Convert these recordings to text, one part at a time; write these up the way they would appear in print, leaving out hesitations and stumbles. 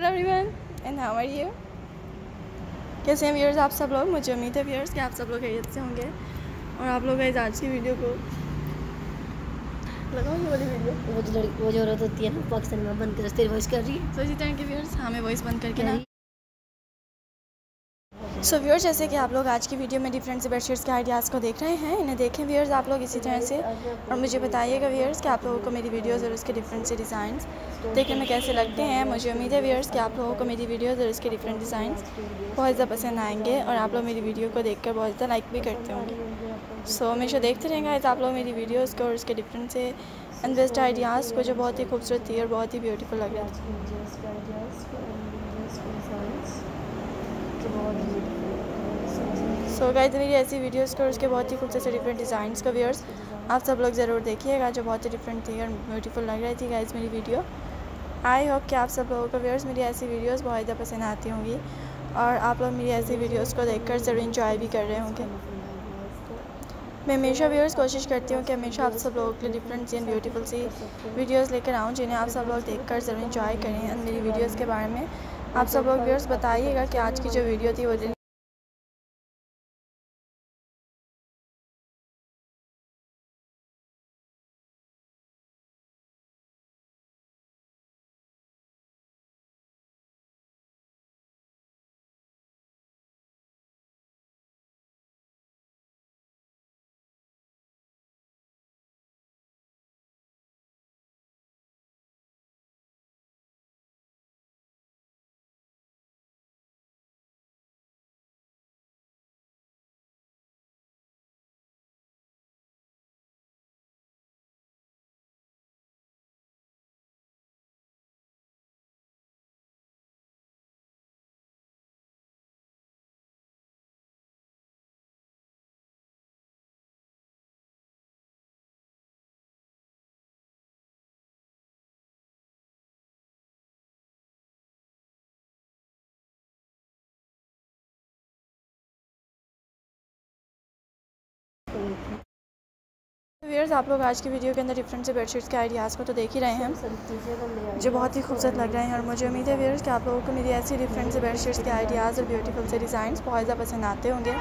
Hello everyone and how are you. कैसे हैं viewers आप सब लोग। मुझे उम्मीद है व्यूअर्स कि आप सब लोग खैरियत से होंगे। और आप लोग गाइस आज की वीडियो को लगाओ ये वाली वीडियो, वो जो औरत होती है ना पाकिस्तान में बंद कर तेरी वॉइस कर रही है। सो इसी तरह के व्यूअर्स हमें वॉइस बंद करके ना। सो व्यूअर्स जैसे कि आप लोग आज की वीडियो में डिफरेंट से बेडशीट्स के आइडियाज़ को देख रहे हैं, इन्हें देखें व्यूअर्स आप लोग इसी तरह से। और मुझे बताइएगा व्यूअर्स कि आप लोगों को मेरी वीडियोज़ और उसके डिफरेंट से डिज़ाइंस देखने में कैसे लगते हैं। मुझे उम्मीद है व्यूअर्स कि आप लोगों को मेरी वीडियोज़ और उसके डिफरेंट डिज़ाइंस बहुत ज़्यादा पसंद आएंगे और आप लोग मेरी वीडियो को देखकर बहुत ज़्यादा लाइक भी करते होंगे। सो हमेशा देखते रहेंगे आप लोग मेरी वीडियोज़ को और उसके डिफरेंट से एंड बेस्ट आइडियाज़ को जो बहुत ही खूबसूरत थी और बहुत ही ब्यूटीफुल लग रही थी। सो गाइस मेरी ऐसी वीडियोस को और उसके बहुत ही खूबसूरत डिफरेंट डिज़ाइंस को व्यूअर्स आप सब लोग ज़रूर देखिएगा, जो बहुत ही डिफरेंट थी और ब्यूटीफुल लग रही थी गाइस मेरी वीडियो। आई होप कि आप सब लोगों को व्यूअर्स मेरी ऐसी वीडियोस बहुत ज़्यादा पसंद आती होंगी और आप लोग मेरी ऐसी वीडियोस को देखकर ज़रूर इंजॉय भी कर रहे होंगे। मैं हमेशा व्यूअर्स कोशिश करती हूँ कि हमेशा आप सब लोगों के लिए डिफरेंट सी एंड ब्यूटीफुल सी वीडियोस लेकर आऊँ जिन्हें आप सब लोग देखकर ज़रूर इंजॉय करें। एंड मेरी वीडियोस के बारे में आप सब लोग व्यूअर्स बताइएगा कि आज की जो वीडियो थी वो व्यूअर्स आप लोग आज की वीडियो के अंदर डिफरेंट से बेडशीट्स के आइडियाज़ को तो देख ही रहे हैं जो बहुत ही खूबसूरत लग रहे हैं। और मुझे उम्मीद है व्यूअर्स कि आप लोगों को मेरी ऐसी डिफरेंट से बेडशीट्स के आइडियाज़ और ब्यूटीफुल से डिज़ाइंस बहुत ज़्यादा पसंद आते होंगे।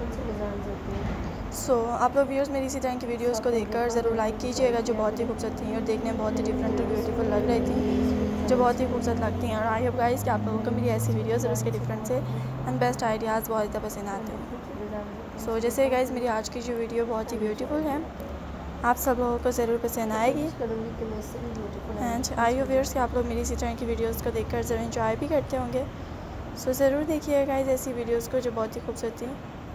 सो आप लोग व्यूअर्स मेरी इसी तरह की वीडियोज़ को देखकर ज़रूर लाइक कीजिएगा, जो बहुत ही खूबसूरत थी और देखने में बहुत ही डिफरेंट और ब्यूटीफुल लग रही थी, जो बहुत ही खूबसूरत लगती हैं। और आई होप गाइस कि आप लोगों को मेरी ऐसी वीडियोज़ और उसके डिफरेंट से एंड बेस्ट आइडियाज़ बहुत ज़्यादा पसंद आते हैं। सो जैसे गाइस मेरी आज की जो वीडियो बहुत ही ब्यूटीफुल है, आप सब लोगों को ज़रूर पसंद आएगी। एंड आई होप व्यूअर्स कि आप लोग मेरी इसी तरह की वीडियोज़ को देखकर ज़रूर इंजॉय भी करते होंगे। सो ज़रूर देखिएगा गाइस ऐसी वीडियोज़ को जो बहुत ही खूबसूरत थी।